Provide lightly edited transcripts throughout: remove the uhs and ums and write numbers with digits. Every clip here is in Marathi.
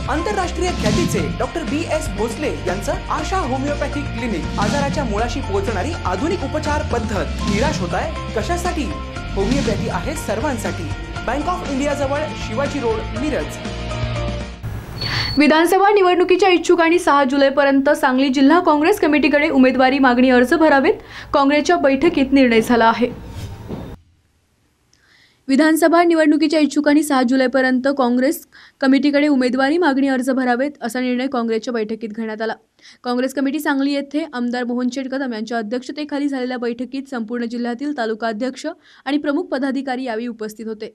आंतरराष्ट्रीय ख्यातीचे डॉक्टर BS भोसले यांचं आशा होमिओपॅथिक क्लिनिक आजाराच्या मुळाशी पोहोचणारी आधुनिक उपचार पद्धत। निराश होताय कशासाठी? होमिओपॅथी आहे सर्वांसाठी। बँक ऑफ इंडिया जवळ शिवाजी रोड, मिरज। विधानसभा निवडणुकीच्या इच्छुकांनी 6 जुलैपर्यंत सांगली जिल्हा काँग्रेस कमिटीकडे उमेदवारी मागणी अर्ज भरावेत। काँग्रेसच्या बैठकीत निर्णय झाला आहे। विधानसभा निवडणुकीच्या इच्छुकांनी 6 जुलैपर्यंत काँग्रेस कमिटीकडे उमेदवारी मागणी अर्ज भरावेत असा निर्णय काँग्रेसच्या बैठकीत घेण्यात आला। काँग्रेस कमिटी सांगली येथे आमदार मोहनशेठ कदम यांच्या अध्यक्षतेखाली झालेल्या बैठकीत संपूर्ण जिल्ह्यातील तालुका अध्यक्ष आणि प्रमुख पदाधिकारी यावेळी उपस्थित होते।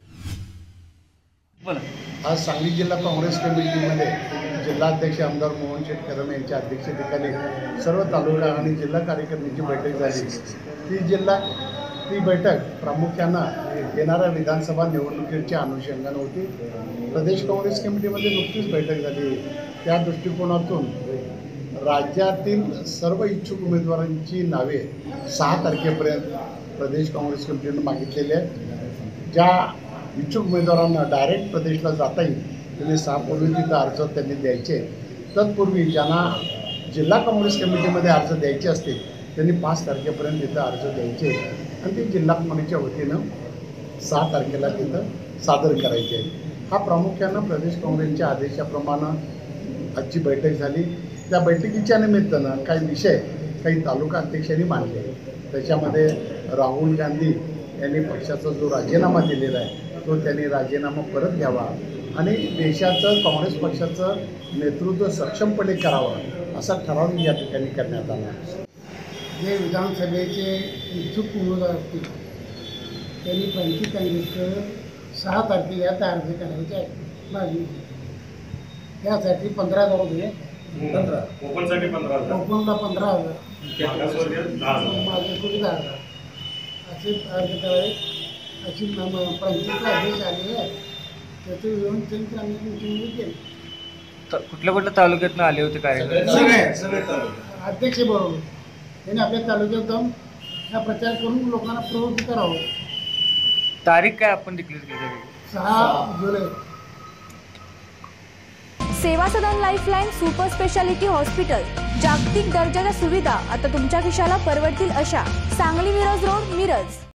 आज सांगली जिल्हा काँग्रेस कमिटीमध्ये जिल्हाध्यक्ष आमदार मोहनशेठ कदम यांच्या अध्यक्षतेखाली सर्व तालुका आणि जिल्हा कार्यकारिणीची बैठक झाली। ती बैठक प्रामुख्यानं येणाऱ्या विधानसभा निवडणुकीच्या अनुषंगाने होती। प्रदेश काँग्रेस कमिटीमध्ये नुकतीच बैठक झाली। त्या दृष्टिकोनातून राज्यातील सर्व इच्छुक उमेदवारांची नावे 6 तारखेपर्यंत प्रदेश काँग्रेस कमिटीनं मागितलेली आहेत। ज्या इच्छुक उमेदवारांना डायरेक्ट प्रदेशला जाता येईल त्यांनी 6 पूर्वी तिथं अर्ज त्यांनी द्यायचे। तत्पूर्वी ज्यांना जिल्हा काँग्रेस कमिटीमध्ये अर्ज द्यायचे असतील त्यांनी 5 तारखेपर्यंत तिथं अर्ज द्यायचे आणि ते जिल्हा कमिटीच्या वतीनं 6 तारखेला तिथं सादर करायचे आहे। हा प्रामुख्यानं प्रदेश काँग्रेसच्या आदेशाप्रमाणे आजची बैठक झाली। त्या बैठकीच्या निमित्तानं काही विषय काही तालुका अध्यक्षांनी मांडले। त्याच्यामध्ये राहुल गांधी यांनी पक्षाचा जो राजीनामा दिलेला आहे तो त्यांनी राजीनामा परत घ्यावा आणि देशाचं काँग्रेस पक्षाचं नेतृत्व सक्षमपणे करावं असा ठराव या ठिकाणी करण्यात आला। जे विधानसभेचे इच्छुक उमेदवार असतील त्यांनी 25 तारखेकडे 6 तारखेला अर्ज करायचे आहे मागणी। त्यासाठी 15,000 रुपये, ओपनसाठी 15,000, ओपनला 15,000, माझ्याकडे 10,000 असे अर्ज करावे अशी पंचायतला आदेश आलेले आहे। त्याचं व्यवस्थित आम्ही मीटिंगमध्ये केलं। कुठल्या तालुक्यातून आले होते कार्यकर्ते? सगळे अध्यक्ष बरोबर त्यांनी आपल्या तालुक्यात जाऊन हा प्रचार करून लोकांना प्रवृत्त करावं। तारीख काय आपण डिक्लेअर केली? 6 जुलै। Seva Sadan lifeline super speciality hospital, जागतिक दर्जाच्या सुविधा आता तुमच्या खिशाला परवडतील अशा। सांगली मिरज रोड, मिरज।